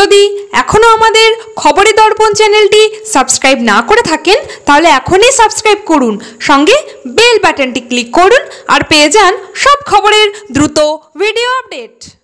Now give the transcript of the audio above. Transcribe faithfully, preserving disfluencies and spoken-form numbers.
যদি এখনও আমাদের খবরের দর্পণ চ্যানেলটি সাবস্ক্রাইব না করে থাকেন তাহলে এখনই সাবস্ক্রাইব করুন, সঙ্গে বেল বাটনটি ক্লিক করুন আর পেয়ে যান সব খবরের দ্রুত ভিডিও আপডেট।